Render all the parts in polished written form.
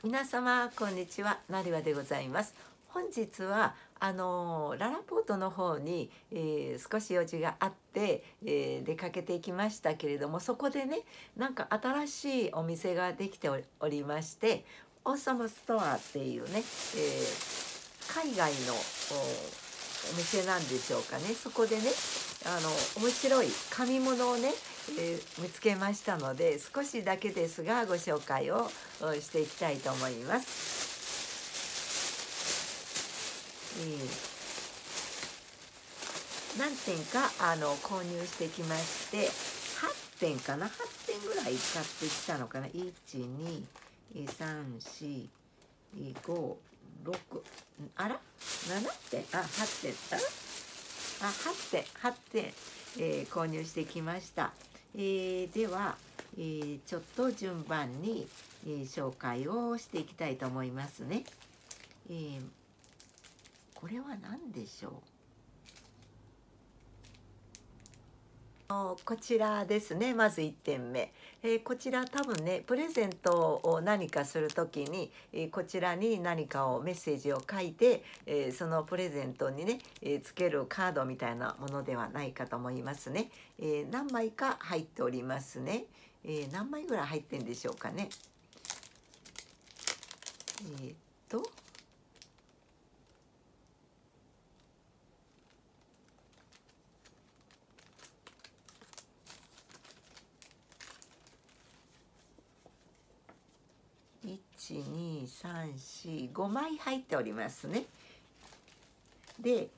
皆様こんにちは、なりわでございます。本日はララポートの方に、少し用事があって、出かけていきましたけれども、そこでね、なんか新しいお店ができておりまして、オーサムストアっていうね、海外のお店なんでしょうかね。そこでね、面白い紙物をね、見つけましたので、少しだけですがご紹介をしていきたいと思います。何点か購入してきまして、8点かな、8点ぐらい買ってきたのかな。1234567あら7点8点8点、購入してきました。では、ちょっと順番に、紹介をしていきたいと思いますね。これは何でしょう。こちらですね。まず1点目、こちら多分ね、プレゼントを何かする時に、こちらに何かをメッセージを書いて、そのプレゼントにね、つけるカードみたいなものではないかと思いますね。何枚か入っておりますね。何枚ぐらい入ってんでしょうかね。えーっと12345枚入っておりますね。で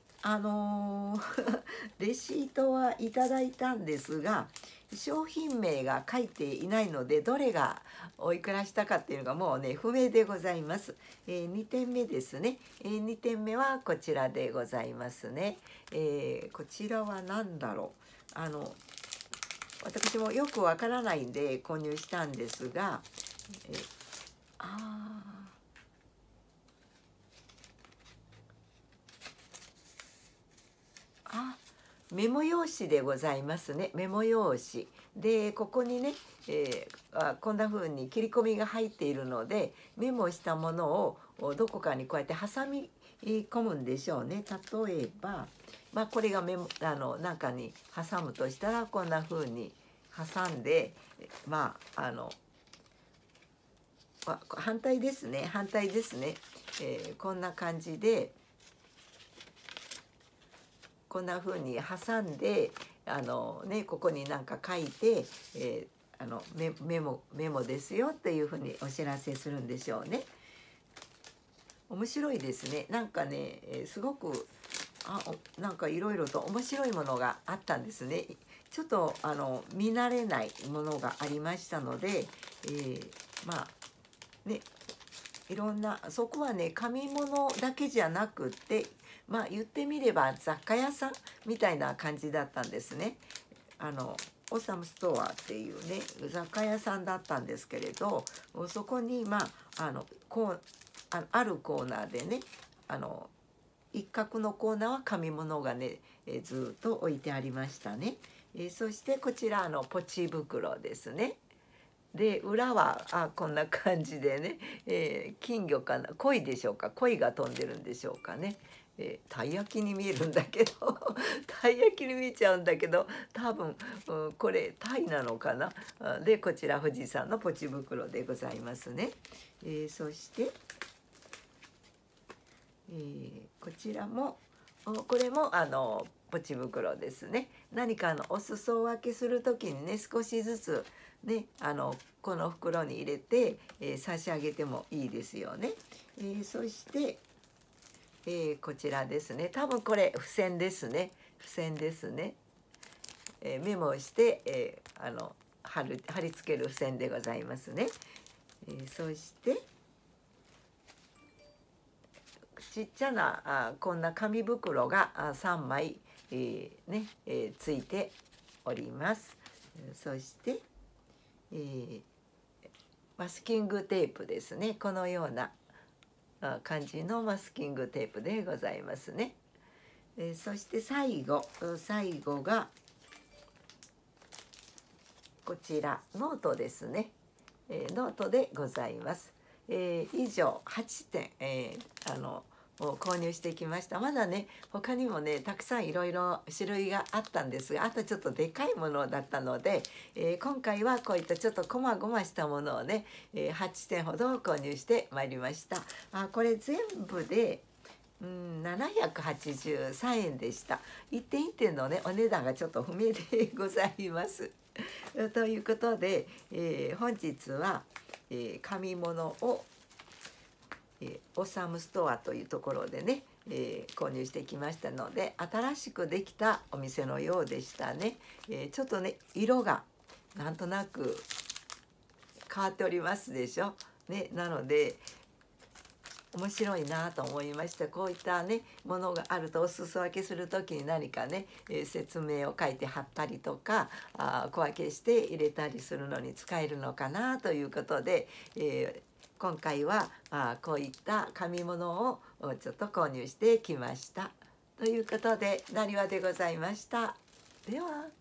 レシートはいただいたんですが、商品名が書いていないので、どれがおいくらしたかっていうのがもうね不明でございます。2点目ですね。2点目はこちらでございますね。こちらは何だろう。私もよくわからないんで購入したんですが、メモ用紙でございますね。メモ用紙で、ここにね、こんな風に切り込みが入っているので、メモしたものをどこかにこうやって挟み込むんでしょうね。例えば、これが中に挟むとしたら、こんな風に挟んで、反対ですね、こんな感じで、こんな風に挟んで、ここになんか書いて、メモですよっていう風にお知らせするんでしょうね。面白いですね。なんかね、すごくなんかいろいろと面白いものがあったんですね。ちょっと見慣れないものがありましたので、いろんな、そこはね、紙物だけじゃなくって、言ってみれば雑貨屋さんみたいな感じだったんですね。オーサムストアっていうね雑貨屋さんだったんですけれど、そこにあるコーナーでね、一角のコーナーは紙物がね、ずっと置いてありましたね。そしてこちらポチ袋ですね。で裏はこんな感じでね、金魚かな、鯉でしょうか、鯉が飛んでるんでしょうかね。たい焼きに見えるんだけどたい焼きに見えちゃうんだけど、多分、これタイなのかな。でこちら富士山のポチ袋でございますね。そして、こちらもこれもポチ袋ですね。何かお裾分けする時にね、少しずつね、この袋に入れて、差し上げてもいいですよね。そして、こちらですね。多分これ付箋ですね。メモして、貼り付ける付箋でございますね。そしてちっちゃなこんな紙袋が3枚、ついております。そして、マスキングテープですね。このような感じのマスキングテープでございますね。そして最後がこちらノートですね。ノートでございます。 以上8点、を購入してきました。まだね他にもねたくさんいろいろ種類があったんですが、あとちょっとでかいものだったので、今回はこういったちょっとこまごましたものをね、8点ほど購入してまいりました。これ全部で783円でした。一点一点のねお値段がちょっと不明でございます。ということで、本日は、紙物を、オサムストアというところでね、購入してきましたので、新しくできたお店のようでしたね。ちょっとね色がなんとなく変わっておりますでしょ。ね、なので面白いなと思いました。こういったねものがあるとお裾分けする時に何かね、説明を書いて貼ったりとか小分けして入れたりするのに使えるのかなということで、今回はこういった紙物をちょっと購入してきました。ということでなにわでございました。では。